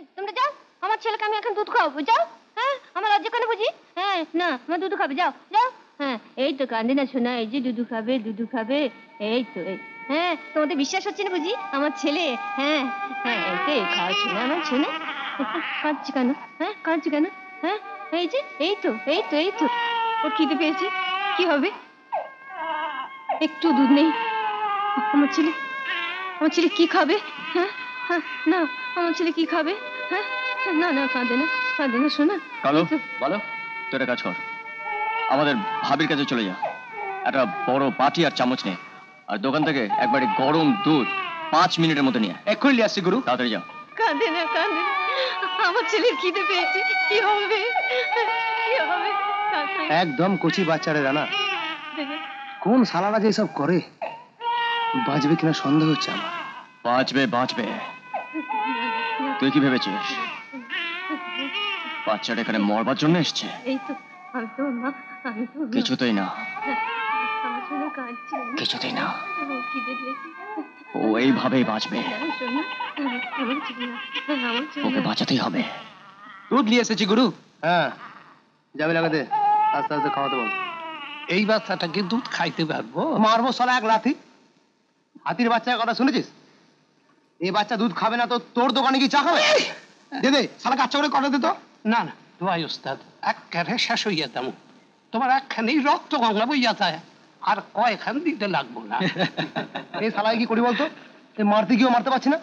তোমরা যাও, আমার ছেলেকে আমি এখন দুধ খাওয়াবো, যাও। হ্যাঁ, আমার লজ্জা কেন বুঝি? হ্যাঁ, না, আমার দুধ খাবে, যাও যাও। হ্যাঁ, এই তো কান্দে না শোনা, এই যে দুধু খাবে, দুধু খাবে, এই তো। হ্যাঁ, তোমাদের বিশ্বাস হচ্ছে না বুঝি আমার ছেলে? হ্যাঁ হ্যাঁ, এই খাওয়াচ্ছি না আমার ছেলে। কাঁদছি কেন? হ্যাঁ, কাঁদছি কেন? হ্যাঁ, এই যে এই তো এই তো এই তো, ওর খিদে পেয়েছে, কি হবে? একটু দুধ নেই, আমার ছেলে, আমার ছেলে কি খাবে? হ্যাঁ হ্যাঁ, না, আমার ছেলে কি খাবে? হ্যাঁ, না না, কাঁদে না, কাঁদে না শোনা। কালো, বলো তো, একটা কাজ কর, আমাদের ভাবির কাছে চলে যা, একটা বড় বাটি আর চামচ নে, আর দোকান থেকে একবারে গরম দুধ 5 মিনিটের মধ্যে নিয়ে এক্ষুনি নিয়ে আসছি গুরু। তাড়াতাড়ি যাও। কাঁদে না, কাঁদে না, আমার ছেলের খিদে পেয়েছে, কি হবে? কি হবে? একদম কচি বাচ্চারে রানা, কোন শালারা যে সব করে, বাঁচবে কিনা সন্দেহ হচ্ছে আমার। বাঁচবে বাঁচবে, তুই কি ভেবেছিস বাচ্চাটা এখানে মরবার জন্য এসছে? এই তো, আমি তো মা, আমি তো কিছুতেই না, আমার জন্য কাঁদছি, কিছুতেই না, খিদে পেয়েছে, ও এইভাবেই বাঁচবে, শোনা, আমার ছেলে, আমার ছেলে, ওকে বাঁচাতেই হবে। দুধ নিয়ে এসেছি গুরু। হ্যাঁ, যাবে লাগাতে, আস্তে আস্তে খাওয়াতে বল। এই বাচ্চাটাকে দুধ খাইতে পারবো? মারবো সালা এক লাথি। হাতির বাচ্চার কথা শুনেছিস? এই বাচ্চা দুধ খাবে না তো তোর দোকানে কি চা খাবে? দে দে, শালা কাচ্চা করে কটা দে তো। না না, দোয়াই ওস্তাদ, একেবারে শেষ হইয়া তেমন, তোমার একখানেই রক্ত গঙ্গা বইয়া যায়, আর কয়খান দিতে লাগবো না। এই শালায় কি করি বলতো? এই মারতে গিয়েও মারতে পারছি না।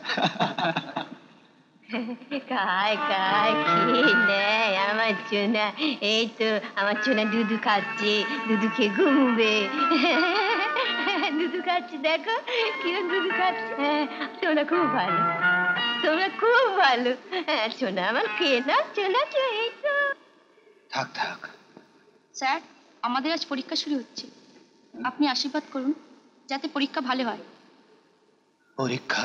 কায় কায় খেয়ে নেয় আমার চোনা, এই তো আমার চোনা দুধু খাচ্ছে, দুধু খেয়ে ঘুমবে, দুধু খাচ্ছে, দেখো কিরম দুধু খাচ্ছে। তোমরা খুব ভালো, তোমরা খুব ভালো। চোনা আমার খেয়ে না, চোনা এই তো। থাক থাক। স্যার, আমাদের আজ পরীক্ষা শুরু হচ্ছে, আপনি আশীর্বাদ করুন যাতে পরীক্ষা ভালো হয়। পরীক্ষা?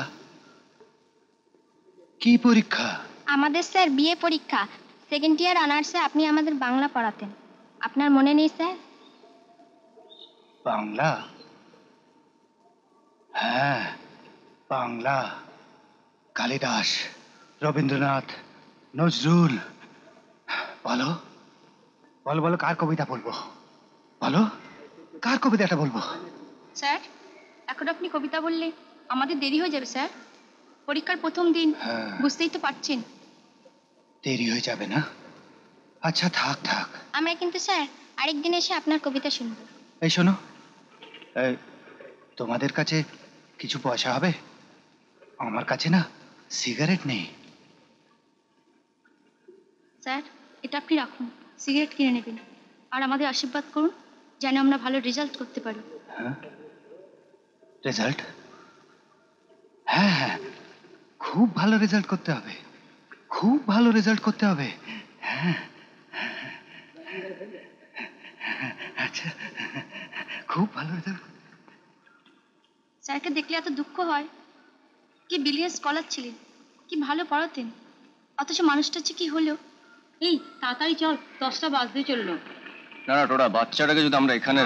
কি পরীক্ষা? আমাদের স্যার বিএ পরীক্ষা, সেকেন্ড ইয়ার অনার্সে আপনি আমাদের বাংলা পড়াতেন, আপনার মনে নেই স্যার? বাংলা? হ্যাঁ, বাংলা। কালিদাস, রবীন্দ্রনাথ, নজরুল। বলো বলো বলো, কার কবিতা বলবো? বলো, কার কবিতাটা বলবো? স্যার, এখন আপনি কবিতা বললে আমাদের দেরি হয়ে যাবে স্যার, পরীক্ষার প্রথম দিন, বুঝতেই তো পারছেন। দেরি হয়ে যাবে না? আচ্ছা থাক থাক। আমরা কিন্তু স্যার আরেকদিন এসে আপনার কবিতা শুনবো। এই শোনো, এই, তোমাদের কাছে কিছু পয়সা হবে? আমার কাছে না সিগারেট নেই। স্যার, এটা আপনি রাখুন, সিগারেট কিনে নেবেন, আর আমাদের আশীর্বাদ করুন যেন আমরা ভালো রেজাল্ট করতে পারি। হ্যাঁ, রেজাল্ট? হ্যাঁ হ্যাঁ, খুব ভালো রেজাল্ট করতে হবে, খুব ভালো রেজাল্ট করতে হবে। হ্যাঁ, আচ্ছা, খুব ভালো রেজাল্ট। স্যারকে দেখলে এত দুঃখ হয়, কি বিলিয়ন স্কলার ছিলেন, কি ভালো পড়াতেন, অথচ মানুষটা হচ্ছে কি হলো। এই তাড়াতাড়ি চল, 10টা বাজতে চললো। না না টোটা, বাচ্চাটাকে যদি আমরা এখানে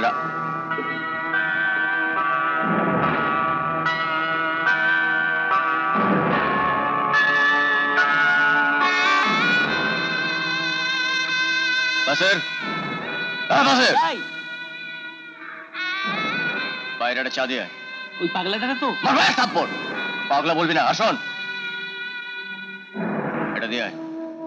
বাইরে একটা চা দিয়ে ওই পাগলাটাকে তো পাগলা বলবি না, আসুন এটা দিয়ে আয়।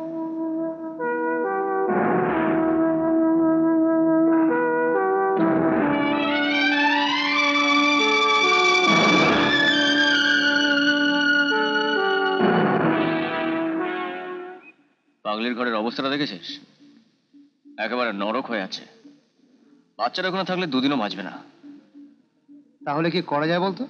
পাগলির ঘরের অবস্থাটা দেখেছিস? একেবারে নরক হয়ে আছে, বাচ্চারা ওখানে থাকলে দুদিনও বাঁচবে না। তাহলে কি করা যায় বলতো?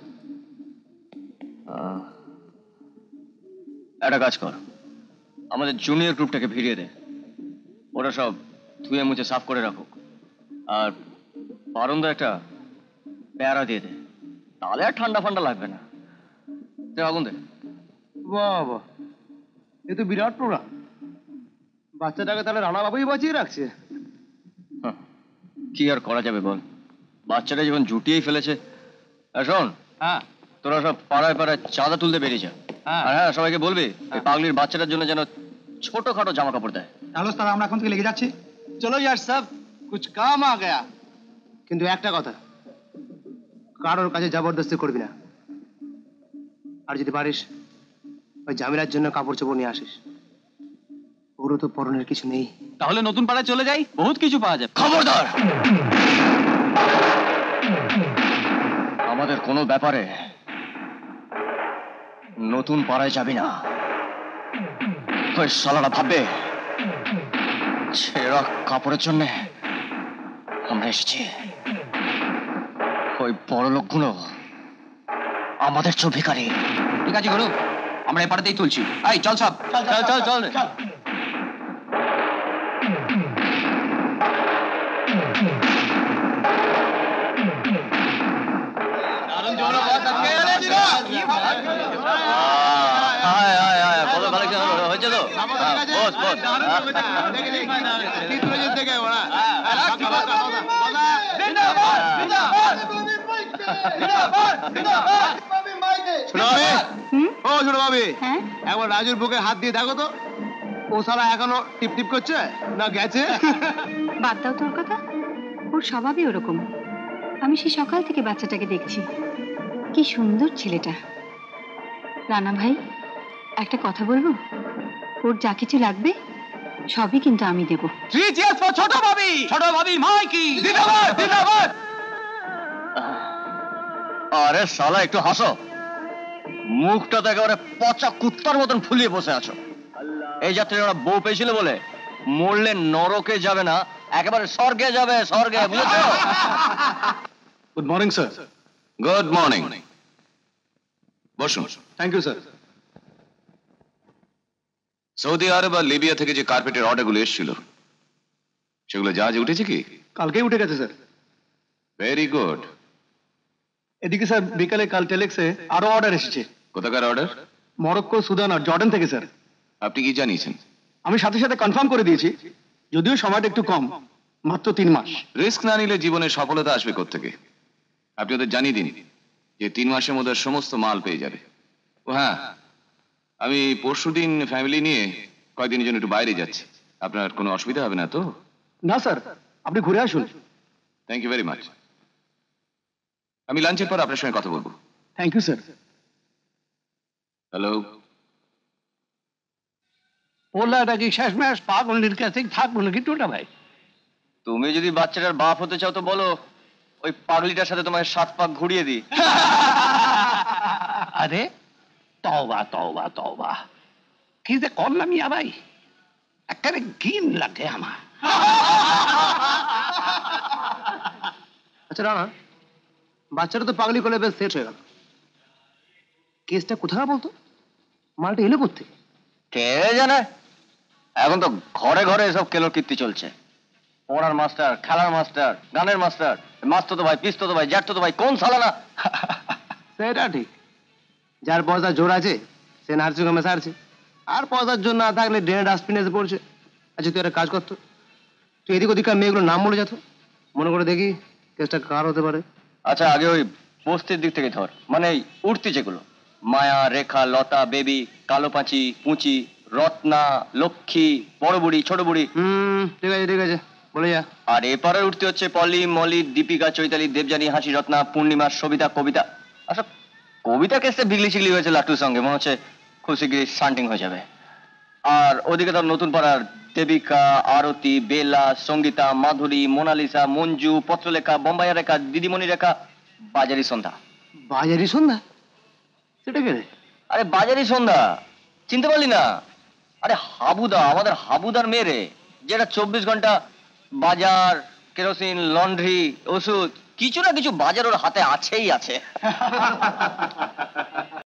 একটা কাজ কর, আমাদের জুনিয়র গ্রুপটাকে ভিড়িয়ে দে, ওরা সব ধুয়ে মুছে সাফ করে রাখুক, আর বারান্দা একটা প্যারা দিয়ে দে, তাহলে আর ঠান্ডা ফান্ডা লাগবে না। দে আগুন দে। বাবা, এ তো বিরাট প্রোগ্রাম। বাচ্চাটাকে তাহলে রানা বাবুই বাঁচিয়ে রাখছে। কি আর করা যাবে বল, বাচ্চাটা যখন জুটিয়েই ফেলেছে। শোন, হ্যাঁ, তোরা সব পাড়ায় পাড়ায় চাঁদা তুলতে বেরিয়ে যা, আর হ্যাঁ, সবাইকে বলবি ওই পাগলির বাচ্চাটার জন্য যেন ছোটখাটো জামা কাপড় দেয়। তাহলে ওস্তাদ আমরা এখন থেকে লেগে যাচ্ছি। চলো यार सब कुछ काम आ गया। কিন্তু একটা কথা, কারোর কাছে জবরদস্তি করবি না। আর যদি পারিস ওই জামিলার জন্য কাপড় চোপড় নিয়ে আসিস। ওরও তো পরনের কিছু নেই। তাহলে নতুন পাড়ায় চলে যাই, বহুত কিছু পাওয়া যাবে। খবরদার, আমাদের কোনো ব্যাপারে নতুন পাড়ায় যাবি না। ওই শালারা ভাববে ছেঁড়া কাপড়ের জন্য আমরা এসেছি। ওই বড় লোকগুলো আমাদের চৌভিকারী। ঠিক আছে গুরু, আমরা এই পাড়াতেই তুলছি। এই চল সব, চল চল চল কত কালেকশন হয়েছে তো? বস বস ছোট ভাবি, একবার রাজুর বুকে হাত দিয়ে দেখো তো, ও সালা এখনো টিপ টিপ করছে না গেছে? বাদ দাও তোর কথা, ওর স্বভাবই ওরকম। আমি সেই সকাল থেকে বাচ্চাটাকে দেখছি, কি সুন্দর ছেলেটা। রানা ভাই, একটা কথা বলবো, ওর যা কিছু লাগবে সবই কিন্তু আমি দেবো। ছোট ভাবি, ছোট ভাবি মাইকি জিন্দাবাদ জিন্দাবাদ। আরে শালা একটু হাসো, মুখটা তো একেবারে পচা কুত্তার মতন ফুলিয়ে বসে আছো। এই যাত্রীরা বউ পেয়েছিল বলে মরলে নরকে যাবে না, একেবারে স্বর্গে যাবে, স্বর্গে, বুঝেছো? Good morning sir. Good morning, বসুন। Thank you sir. Saudi Arab আর লিবিয়া থেকে যে কার্পেটের অর্ডারগুলো এসেছিল সেগুলো জাহাজে উঠেছে কি? কালকেই উঠে গেছে স্যার। Very good. এদিকে স্যার বিকালে কাল টেলেক্সে আরো অর্ডার এসেছে। কোথাকার অর্ডার? মরক্কো, সুদান আর জর্ডান থেকে স্যার। আপনি কি জানিয়েছেন? আমি সাথে সাথে কনফার্ম করে দিয়েছি, যদিও সময়টা একটু কম, মাত্র 3 মাস। রিস্ক না নিলে জীবনে সফলতা আসবে কোত্থেকে? আপনি ওদের জানিয়ে দিন যে 3 মাসের মধ্যে সমস্ত মাল পেয়ে যাবে। ও হ্যাঁ, আমি পরশুদিন ফ্যামিলি নিয়ে কয়েকদিনের জন্য একটু বাইরে যাচ্ছি। আপনার কোনো অসুবিধা হবে না তো? না স্যার, আপনি ঘুরে আসুন। Thank you very much. আমি লাঞ্চের পর আপনার সঙ্গে কথা বলবো। Thank you sir. হ্যালো, পোলাটা কি শেষমেশ পাগলের কাছেই থাকবো নাকি টোটা ভাই? তুমি যদি বাচ্চাটার বাপ হতে চাও তো বলো, ওই পাগলিটার সাথে তোমার 7 পাক ঘুরিয়ে দিই। আরে তওবা তওবা তওবা, কি যে করলাম ইয়া ভাই, একেবারে ঘিন লাগে আমার। আচ্ছা রানা, বাচ্চাটা তো পাগলি করে বেশ সেট হয়ে গেল। কেসটা কোথায় বলতো? মালটা এলো কোথেকে? কে জানে, এখন তো ঘরে ঘরে এসব কেলোর কীর্তি চলছে। পড়ার মাস্টার, খেলার মাস্টার, গানের মাস্টার, মাস্তো তো ভাই, পিস্তো তো ভাই, জ্যাঠতো তো ভাই, কোন সালা না? সেটা ঠিক, যার পয়সা জোর আছে সে নার্সিং হোমে সারছে, আর পয়সার জন্য না থাকলে ড্রেনে ডাস্টবিনে এসে পড়ছে। আচ্ছা তুই একটা কাজ করতো, তুই এদিক ওদিককার মেয়েগুলোর নাম বলে যেত, মনে করে দেখি কেসটা কার হতে পারে। আচ্ছা আগে ওই বস্তির দিক থেকে ধর, মানে এই উঠতি যেগুলো, মায়া, রেখা, লতা, বেবি, কালো পাঁচি, পুঁচি, রত্না, লক্ষ্মী, বড় বুড়ি, ছোট বুড়ি। ঠিক আছে ঠিক আছে, বলে যা। আর এপারে উঠতে হচ্ছে পলি, মলি, দীপিকা, চৈতালি, দেবযানী, হাসি, রত্না, পূর্ণিমা, সবিতা, কবিতা। আচ্ছা কবিতা কেসে বিগলি চিগলি হয়েছে লাট্টুর সঙ্গে, মনে হচ্ছে খুব শিগগিরই শান্টিং হয়ে যাবে। আর ওদিকে ধর নতুন পাড়ার দেবিকা, আরতি, বেলা, সঙ্গীতা, মাধুরী, মোনালিসা, মঞ্জু, পত্রলেখা, বোম্বাইয়া রেখা, দিদিমণি রেখা, বাজারি সন্ধ্যা। বাজারি সন্ধ্যা? সেটা কে রে? আরে বাজারি সন্ধ্যা চিনতে পারলি না? আরে হাবুদা, আমাদের হাবুদার মেয়ে রে, যেটা 24 ঘন্টা বাজার, কেরোসিন, লন্ড্রি, ওষুধ, কিছু না কিছু বাজার ওর হাতে আছেই আছে।